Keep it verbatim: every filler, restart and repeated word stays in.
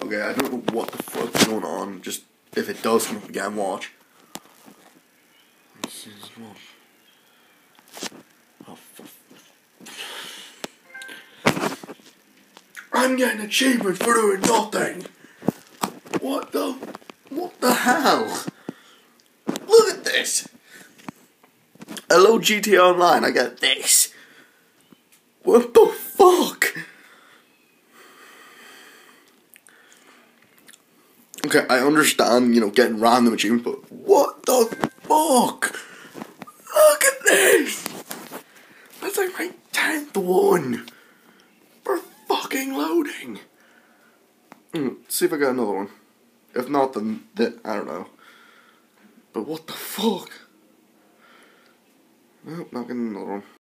Okay, I don't know what the fuck's going on. Just if it does come up again, watch. This is what. Oh, I'm getting achievements for doing nothing. What the? What the hell? Look at this. Hello G T A Online. I got this. What the fuck? Okay, I understand, you know, getting random achievements, but what the fuck? Look at this! That's like my tenth one for fucking loading. Mm, see if I get another one. If not, then, then I don't know. But what the fuck? Nope, not getting another one.